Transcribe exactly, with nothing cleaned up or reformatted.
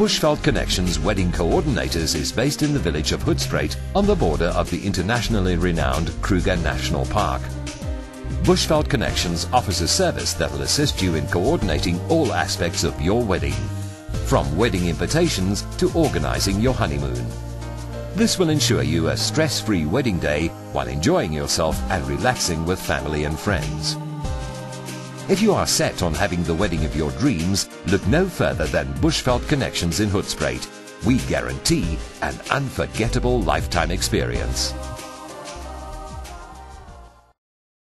Bushveld Connections Wedding Co-ordinators is based in the village of Hoedspruit on the border of the internationally renowned Kruger National Park. Bushveld Connections offers a service that will assist you in coordinating all aspects of your wedding, from wedding invitations to organizing your honeymoon. This will ensure you a stress-free wedding day while enjoying yourself and relaxing with family and friends. If you are set on having the wedding of your dreams, look no further than Bushveld Connections in Hoedspruit. We guarantee an unforgettable lifetime experience.